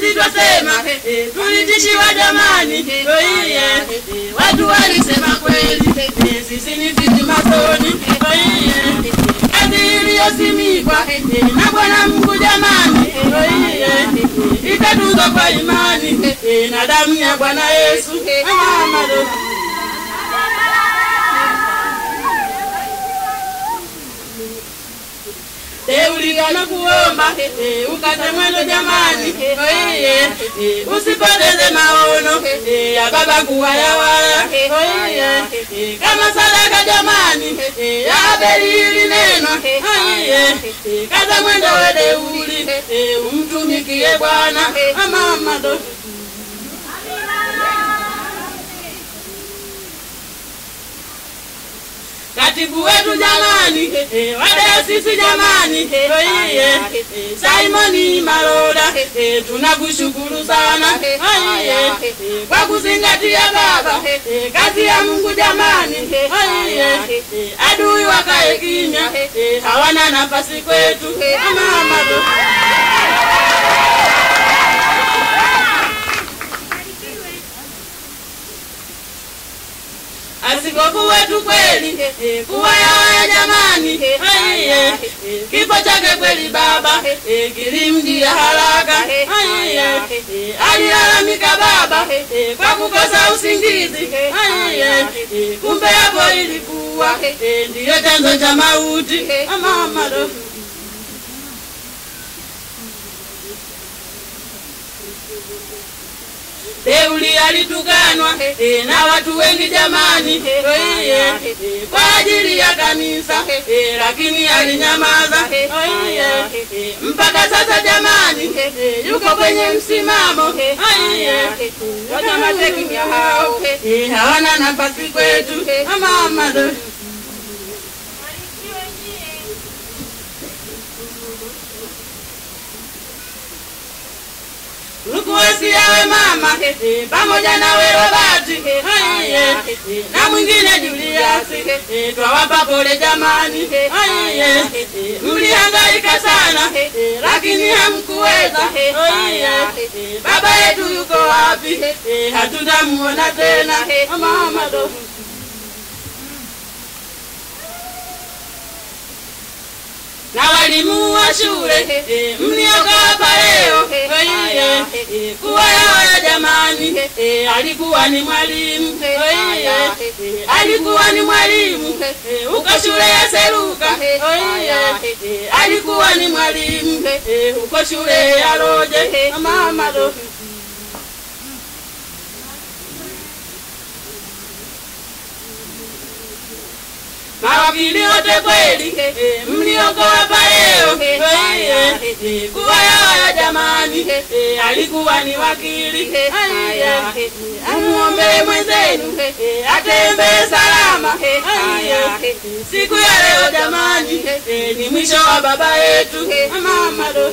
sisi twasema tulitishiwa jamani, oiye watu walisema kweli sisi ni viti matoni, oiye kazi iliyosimikwa na Bwana Mungu jamani, oiye ikatunzwa kwa imani na damu ya Bwana Yesu. Amado Ulikana kuomba ukate mwendo jamani, oiye usipoteze maono ya baba kuwayawaya, oiye kama sadaka jamani ya Abeli ili neno, oiye kaza mwendo wedeuli umtumikie Bwana. Amado katibu wetu jamani, wadayosisi jamani, oiye Simoni Maroda, tunakushukuru sana, oiye kwa kuzingatia baba kazi ya Mungu jamani, oiye adui wakae kimya, hawana nafasi kwetu. Amado askofu wetu kweli kuwayawaya jamani, oiye kifo chake kweli baba kilimjia haraka, oiye alilalamika baba kwa kukosa usingizi, oiye kumbe hapo ilikuwa ndiyo chanzo cha mauti. Amado Deuli alitukanwa na watu wengi jamani, oiye kwa ajili ya kanisa, lakini alinyamaza, oiye mpaka sasa jamani yuko kwenye msimamo, oiye wanyamaze kimya hao hawana nafasi kwetu. Amado Lukuwesi yawe mama pamoja na wewe Robati, oiye na mwingine Julius, twawapa pole jamani, oiye mlihangaika sana lakini hamkuweza, oiye baba yetu yuko wapi? Hatutamuona tena. Amado na walimu wa shule mliokopa leo, oiye kuwayawaya jamani, alikuwa ni mwalimu, oiye alikuwa ni mwalimu uko shule ya Seruka, oiye alikuwa ni mwalimu uko shule ya Roje. Amado mawakili wote kweli mliokopa leo, oiye kuwayawaya jamani, alikuwa ni wakili, oiye umuombe mwenzenu atembee salama, oiye siku ya leo jamani ni mwisho wa baba yetu. Amado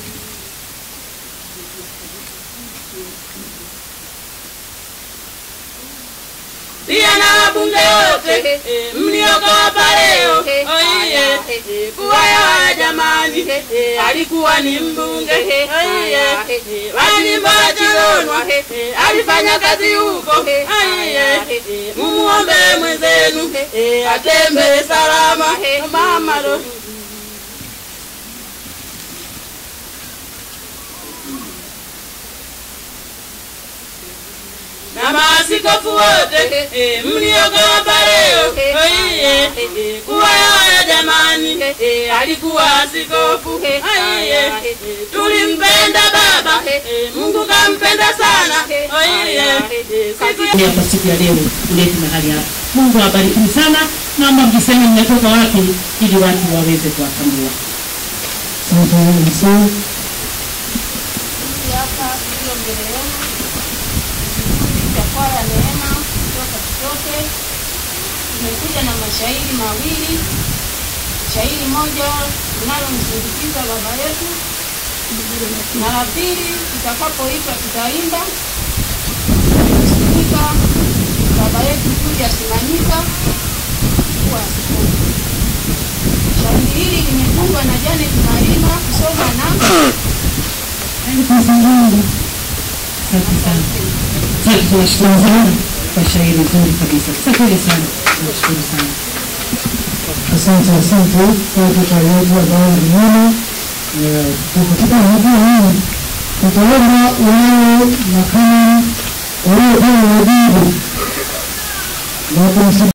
pia na wabunge wote mliokopa leo, oiye kuwayawaya jamani, alikuwa ni mbunge, oiye Wanimba Chilonwa, alifanya kazi huko, oiye mumuombe mwenzenu atembee salama. Amado na maaskofu wote mliokopa leo, oiye kuwayawaya jamani, alikuwa askofu, oiye tulimpenda baba, Mungu kampenda sana, oiye siku ya leo ulete mahali hapa. Mungu awabariki sana. Naomba mjiseme mmetoka wapi ili watu waweze kuwatambua. Asante hapa ndio mbele yenu kwa neema kutoka Kitoke. Tumekuja na mashairi mawili. Shairi moja linalomsindikiza baba yetu, na la pili tutakapoitwa tutaimba kusikika baba yetu kuja Simanyika kwa askofu. Shairi hili limefungwa na Janet Marima kusoma na Asante sana. Asante, tunashukuru sana kwa shairi nzuri kabisa. Asante sana. Tunashukuru sana. Asante kwa karibu ambao nimeona katika hapo hii tutaomba wao na kama wao wajibu na